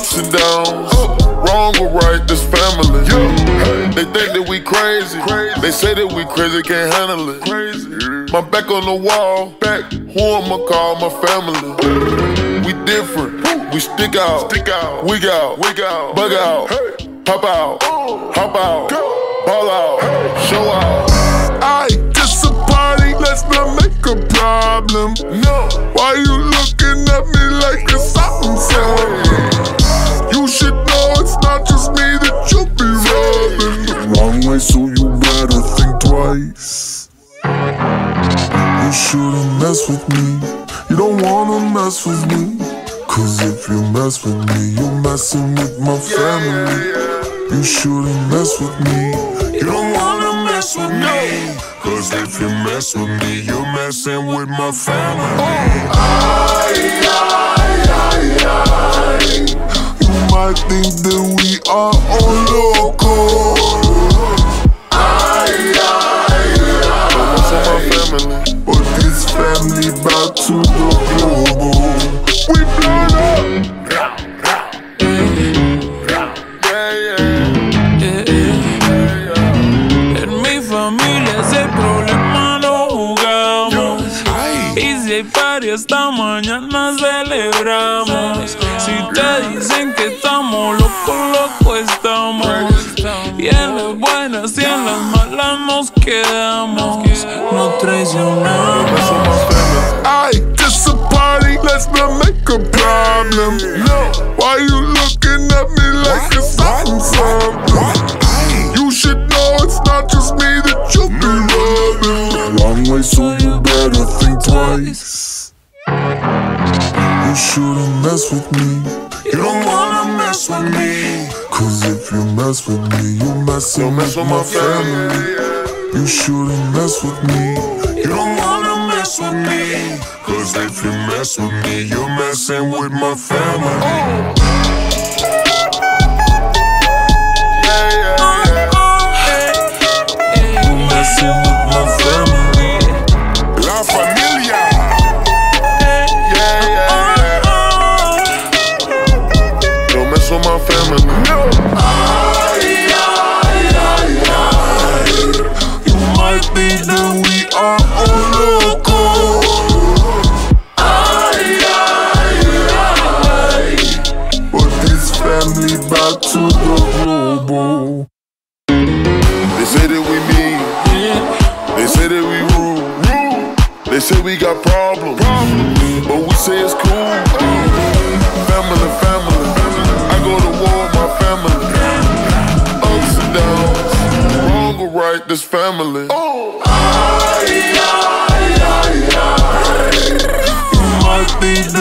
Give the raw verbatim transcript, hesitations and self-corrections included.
Ups and downs, wrong or right, this family. They think that we crazy. They say that we crazy, can't handle it. My back on the wall, back. Who I'ma call my family? We different, we stick out, stick out, wig out, wig out, bug out, pop out, hop out, ball out, show out. I just a party, let's not make a problem. No, why you looking at me like it's something something? You should know it's not just me that you be rubbing the wrong way, so you better think twice. You shouldn't mess with me, you don't wanna mess with me. Cause if you mess with me, you're messing with my family. You shouldn't mess with me, you don't wanna mess with me. Cause if you mess with me, you're messing with my family. Aye, aye, aye, aye. You might think that we are all local. Aye, aye, aye. What's on my family? But this family bout to go global. We blown up. Esta mañana celebramos. Si te dicen que estamos locos, locos estamos. Y en las buenas y en las malas nos quedamos. No traicionamos. I just a party, let's not make a problem. No, why you looking at me like it's something something? You should know it's not just me that you be rubbing the wrong way, so you better think twice. You shouldn't mess with me, you don't wanna mess with me. Cause if you mess with me, you're messing with my family. You shouldn't mess with me, you don't wanna mess with me. Cause if you mess with me, you're messing with my family. You're messing with my family. La familia. On my family. No. Aye, aye, aye, aye. You might think that we are all local. Aye, aye, aye. But this family bout to go global. They say that we mean, they say that we rude, they say we got problems, but we say it's cool. Family, family. I go to war with my family. Ups and downs, wrong or right, this family. Oh. Aye, aye, aye, aye. You might think